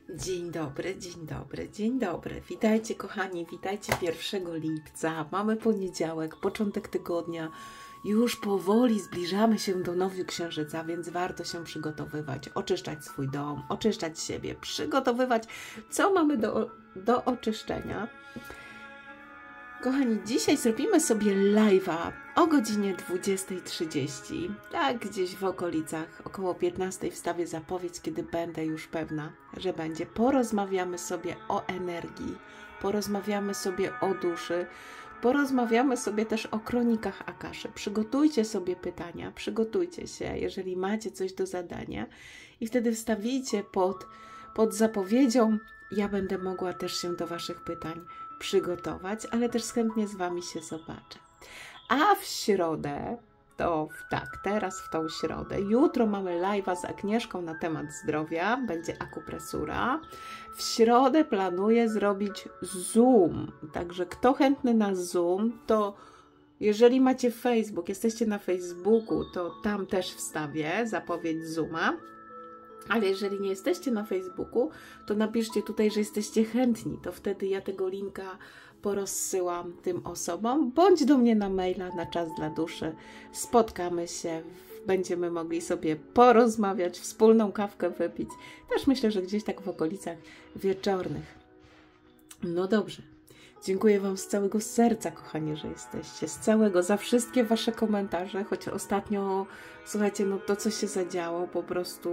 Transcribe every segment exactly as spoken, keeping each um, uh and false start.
Dzień dobry, dzień dobry, dzień dobry. Witajcie kochani, witajcie pierwszego lipca. Mamy poniedziałek, początek tygodnia. Już powoli zbliżamy się do Nowiu Księżyca, więc warto się przygotowywać, oczyszczać swój dom, oczyszczać siebie, przygotowywać, co mamy do, do oczyszczenia. Kochani, dzisiaj zrobimy sobie live'a o godzinie dwudziestej trzydzieści, tak gdzieś w okolicach, około piętnastej wstawię zapowiedź, kiedy będę już pewna, że będzie. Porozmawiamy sobie o energii, porozmawiamy sobie o duszy, porozmawiamy sobie też o kronikach Akaszy. Przygotujcie sobie pytania, przygotujcie się, jeżeli macie coś do zadania i wtedy wstawicie pod, pod zapowiedzią. Ja będę mogła też się do Waszych pytań przygotować, ale też chętnie z Wami się zobaczę. A w środę, to tak, teraz w tą środę, jutro mamy live'a z Agnieszką na temat zdrowia, będzie akupresura. W środę planuję zrobić Zoom, także kto chętny na Zoom, to jeżeli macie Facebook, jesteście na Facebooku, to tam też wstawię zapowiedź Zooma. Ale jeżeli nie jesteście na Facebooku, to napiszcie tutaj, że jesteście chętni. To wtedy ja tego linka porozsyłam tym osobom. Bądź do mnie na maila na czas dla duszy. Spotkamy się, będziemy mogli sobie porozmawiać, wspólną kawkę wypić. Też myślę, że gdzieś tak w okolicach wieczornych. No dobrze. Dziękuję Wam z całego serca, kochani, że jesteście. Z całego, za wszystkie Wasze komentarze, choć ostatnio, słuchajcie, no to, co się zadziało, po prostu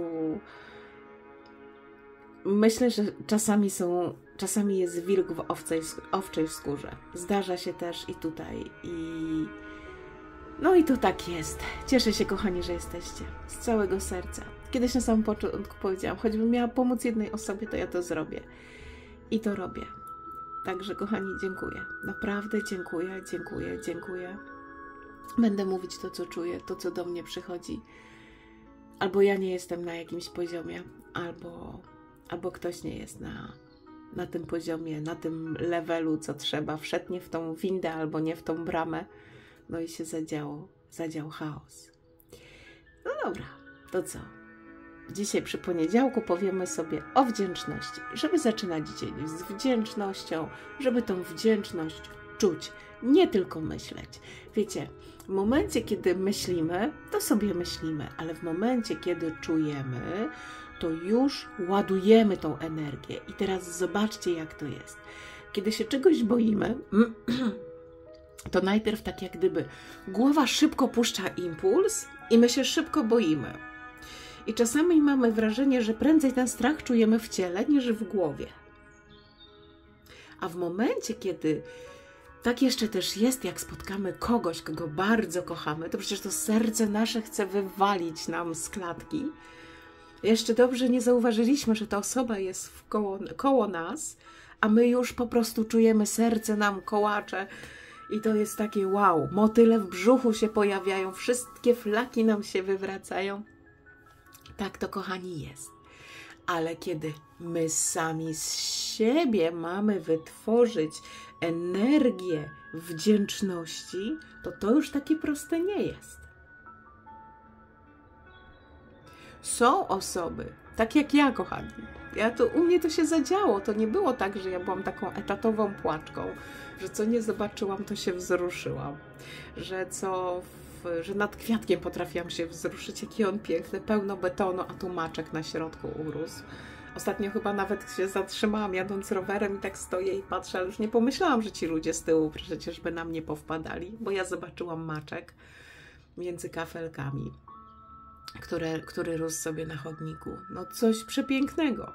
myślę, że czasami są, czasami jest wilk w owcej, owczej skórze. Zdarza się też i tutaj. I no i to tak jest. Cieszę się, kochani, że jesteście. Z całego serca. Kiedyś na samym początku powiedziałam, choćbym miała pomóc jednej osobie, to ja to zrobię. I to robię. Także, kochani, dziękuję. Naprawdę dziękuję, dziękuję, dziękuję. Będę mówić to, co czuję, to, co do mnie przychodzi. Albo ja nie jestem na jakimś poziomie, albo, albo ktoś nie jest na, na tym poziomie, na tym levelu, co trzeba. Wszedł nie w tą windę, albo nie w tą bramę. No i się zadziało, zadział chaos. No dobra, to co? Dzisiaj przy poniedziałku powiemy sobie o wdzięczności, żeby zaczynać dzień z wdzięcznością, żeby tą wdzięczność czuć, nie tylko myśleć. Wiecie, w momencie, kiedy myślimy, to sobie myślimy, ale w momencie, kiedy czujemy, to już ładujemy tą energię. I teraz zobaczcie, jak to jest. Kiedy się czegoś boimy, to najpierw tak jak gdyby głowa szybko puszcza impuls i my się szybko boimy. I czasami mamy wrażenie, że prędzej ten strach czujemy w ciele niż w głowie. A w momencie, kiedy tak jeszcze też jest, jak spotkamy kogoś, kogo bardzo kochamy, to przecież to serce nasze chce wywalić nam z klatki. Jeszcze dobrze nie zauważyliśmy, że ta osoba jest w koło, koło nas, a my już po prostu czujemy, serce nam kołacze. I to jest takie wow, motyle w brzuchu się pojawiają, wszystkie flaki nam się wywracają. Tak to, kochani, jest. Ale kiedy my sami z siebie mamy wytworzyć energię wdzięczności, to to już takie proste nie jest. Są osoby, tak jak ja, kochani. Ja to, u mnie to się zadziało. To nie było tak, że ja byłam taką etatową płaczką, że co nie zobaczyłam, to się wzruszyłam. Że co... że nad kwiatkiem potrafiłam się wzruszyć, jaki on piękny, pełno betonu, a tu maczek na środku urósł. Ostatnio chyba nawet się zatrzymałam jadąc rowerem i tak stoję i patrzę, ale już nie pomyślałam, że ci ludzie z tyłu przecież by na mnie powpadali, bo ja zobaczyłam maczek między kafelkami, które, który rósł sobie na chodniku. No coś przepięknego.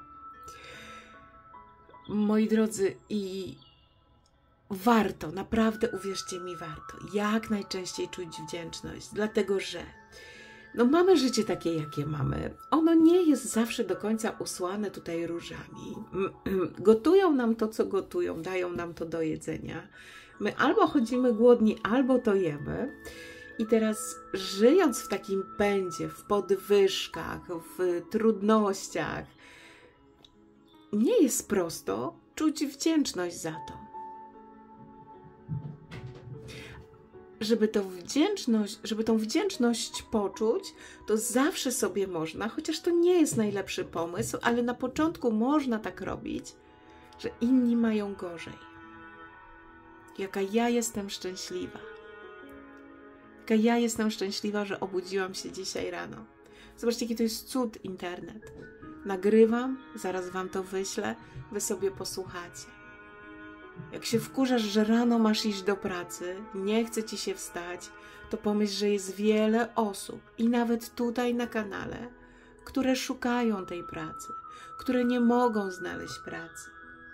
Moi drodzy, i warto, naprawdę uwierzcie mi, warto jak najczęściej czuć wdzięczność, dlatego że no mamy życie takie, jakie mamy. Ono nie jest zawsze do końca usłane tutaj różami. Gotują nam to, co gotują, dają nam to do jedzenia. My albo chodzimy głodni, albo to jemy. I teraz żyjąc w takim pędzie, w podwyżkach, w trudnościach, nie jest prosto czuć wdzięczność za to. żeby tą wdzięczność, żeby tą wdzięczność poczuć, to zawsze sobie można, chociaż to nie jest najlepszy pomysł, ale na początku można tak robić, że inni mają gorzej. Jaka ja jestem szczęśliwa. Jaka ja jestem szczęśliwa, że obudziłam się dzisiaj rano. Zobaczcie, jaki to jest cud internet. Nagrywam, zaraz wam to wyślę, wy sobie posłuchacie. Jak się wkurzasz, że rano masz iść do pracy, nie chce ci się wstać, to pomyśl, że jest wiele osób i nawet tutaj na kanale, które szukają tej pracy, które nie mogą znaleźć pracy.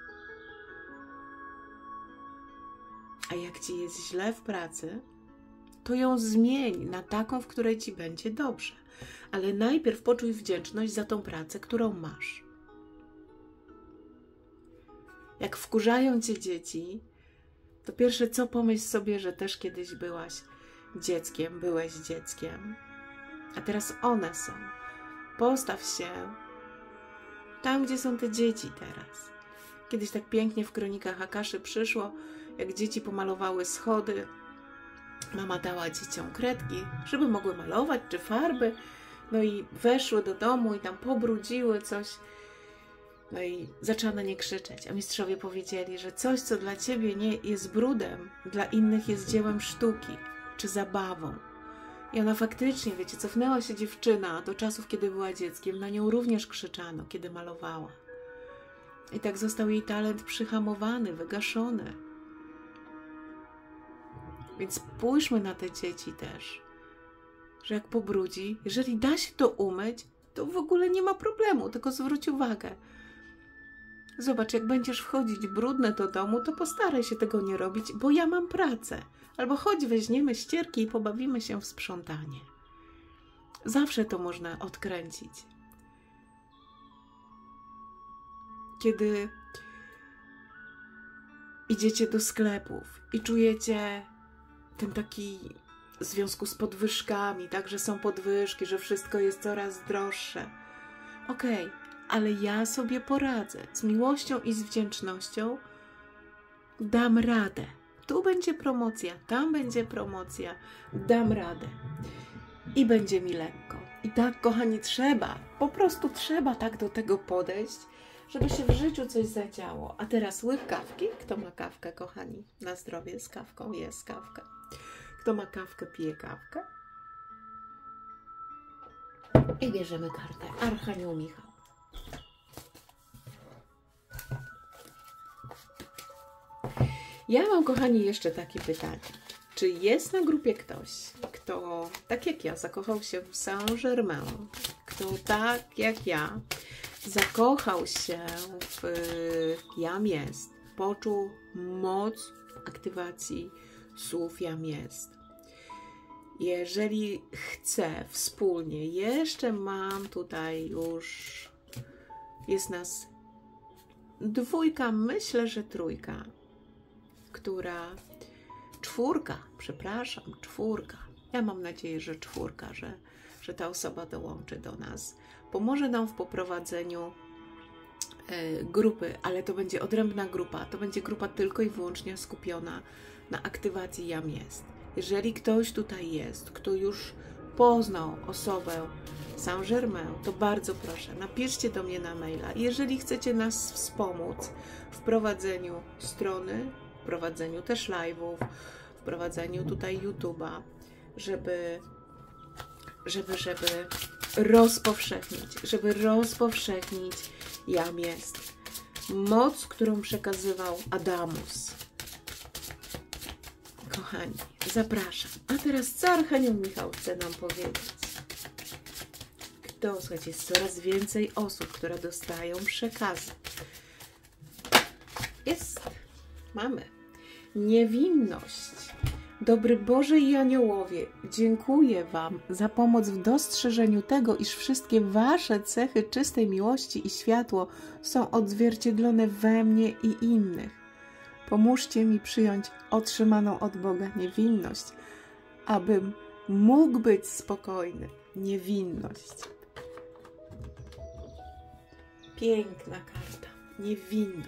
A jak ci jest źle w pracy, to ją zmień na taką, w której ci będzie dobrze. Ale najpierw poczuj wdzięczność za tą pracę, którą masz. Jak wkurzają cię dzieci, to pierwsze co, pomyśl sobie, że też kiedyś byłaś dzieckiem, byłeś dzieckiem, a teraz one są. Postaw się tam, gdzie są te dzieci teraz. Kiedyś tak pięknie w kronikach Akaszy przyszło, jak dzieci pomalowały schody, mama dała dzieciom kredki, żeby mogły malować, czy farby, no i weszły do domu i tam pobrudziły coś. No i zaczęła na nie krzyczeć, a mistrzowie powiedzieli, że coś, co dla ciebie nie jest brudem, dla innych jest dziełem sztuki, czy zabawą. I ona faktycznie, wiecie, cofnęła się dziewczyna do czasów, kiedy była dzieckiem, na nią również krzyczano, kiedy malowała. I tak został jej talent przyhamowany, wygaszony. Więc spójrzmy na te dzieci też, że jak pobrudzi, jeżeli da się to umyć, to w ogóle nie ma problemu, tylko zwróć uwagę. Zobacz, jak będziesz wchodzić brudne do domu, to postaraj się tego nie robić, bo ja mam pracę. Albo chodź, weźmiemy ścierki i pobawimy się w sprzątanie. Zawsze to można odkręcić. Kiedy idziecie do sklepów i czujecie ten taki w związku z podwyżkami, tak, że są podwyżki, że wszystko jest coraz droższe. Okej, ale ja sobie poradzę. Z miłością i z wdzięcznością dam radę. Tu będzie promocja, tam będzie promocja. Dam radę. I będzie mi lekko. I tak, kochani, trzeba, po prostu trzeba tak do tego podejść, żeby się w życiu coś zadziało. A teraz łyk kawki. Kto ma kawkę, kochani? Na zdrowie z kawką jest kawka. Kto ma kawkę, pije kawkę. I bierzemy kartę. Archanioł Michał. Ja mam, kochani, jeszcze takie pytanie. Czy jest na grupie ktoś, kto, tak jak ja, zakochał się w Saint-Germain, kto tak jak ja, zakochał się w Jam jest, poczuł moc aktywacji słów Jam jest. Jeżeli chce wspólnie, jeszcze mam tutaj już, jest nas dwójka, myślę, że trójka, która, czwórka, przepraszam, czwórka, ja mam nadzieję, że czwórka, że, że ta osoba dołączy do nas, pomoże nam w poprowadzeniu e, grupy, ale to będzie odrębna grupa, to będzie grupa tylko i wyłącznie skupiona na aktywacji Jam jest. Jeżeli ktoś tutaj jest, kto już poznał osobę Saint-Germain, to bardzo proszę, napiszcie do mnie na maila. Jeżeli chcecie nas wspomóc w prowadzeniu strony, w prowadzeniu też live'ów, w prowadzeniu tutaj YouTube'a, żeby, żeby, żeby rozpowszechnić, żeby rozpowszechnić Jam jest. Moc, którą przekazywał Adamus. Kochani, zapraszam. A teraz co Archanioł Michał chce nam powiedzieć? Kto, słuchajcie, jest coraz więcej osób, które dostają przekazy. Jest. Mamy. Niewinność. Dobry Boże i aniołowie, dziękuję Wam za pomoc w dostrzeżeniu tego, iż wszystkie Wasze cechy czystej miłości i światło są odzwierciedlone we mnie i innych. Pomóżcie mi przyjąć otrzymaną od Boga niewinność, abym mógł być spokojny. Niewinność. Piękna karta.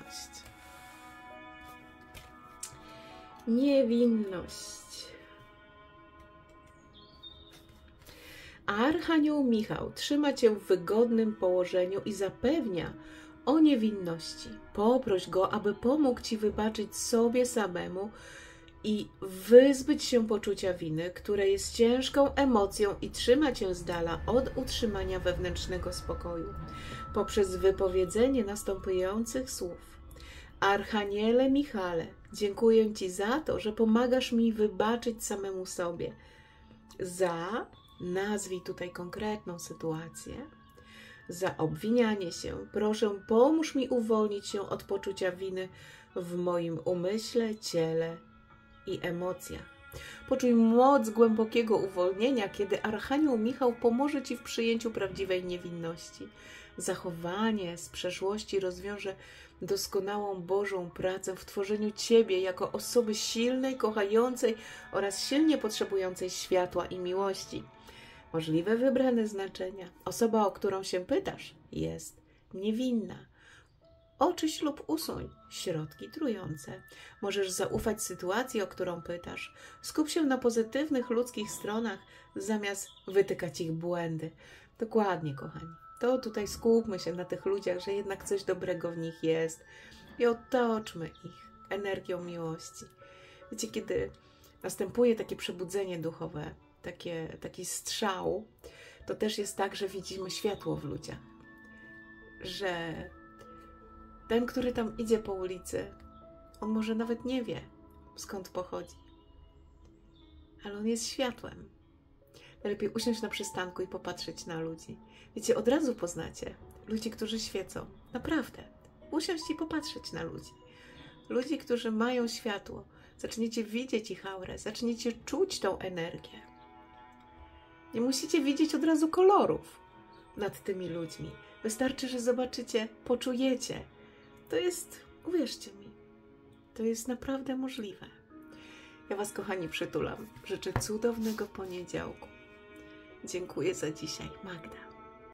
Niewinność. Niewinność. Archanioł Michał trzyma cię w wygodnym położeniu i zapewnia o niewinności. Poproś go, aby pomógł ci wybaczyć sobie samemu i wyzbyć się poczucia winy, które jest ciężką emocją i trzyma cię z dala od utrzymania wewnętrznego spokoju. Poprzez wypowiedzenie następujących słów. Archaniele Michale, dziękuję ci za to, że pomagasz mi wybaczyć samemu sobie. Za, nazwij tutaj konkretną sytuację, za obwinianie się. Proszę, pomóż mi uwolnić się od poczucia winy w moim umyśle, ciele i emocjach. Poczuj moc głębokiego uwolnienia, kiedy Archanioł Michał pomoże ci w przyjęciu prawdziwej niewinności. Zachowanie z przeszłości rozwiąże doskonałą Bożą pracę w tworzeniu ciebie jako osoby silnej, kochającej oraz silnie potrzebującej światła i miłości. Możliwe wybrane znaczenia. Osoba, o którą się pytasz, jest niewinna. Oczyść lub usuń środki trujące. Możesz zaufać sytuacji, o którą pytasz. Skup się na pozytywnych ludzkich stronach, zamiast wytykać ich błędy. Dokładnie, kochani. To tutaj skupmy się na tych ludziach, że jednak coś dobrego w nich jest i otoczmy ich energią miłości. Wiecie, kiedy następuje takie przebudzenie duchowe, takie, taki strzał, to też jest tak, że widzimy światło w ludziach. Że ten, który tam idzie po ulicy, on może nawet nie wie, skąd pochodzi, ale on jest światłem. Najlepiej usiąść na przystanku i popatrzeć na ludzi. Wiecie, od razu poznacie ludzi, którzy świecą. Naprawdę. Usiąść i popatrzeć na ludzi. Ludzi, którzy mają światło. Zaczniecie widzieć ich aurę, zaczniecie czuć tą energię. Nie musicie widzieć od razu kolorów nad tymi ludźmi. Wystarczy, że zobaczycie, poczujecie. To jest, uwierzcie mi, to jest naprawdę możliwe. Ja was, kochani, przytulam. Życzę cudownego poniedziałku. Dziękuję za dzisiaj. Magda.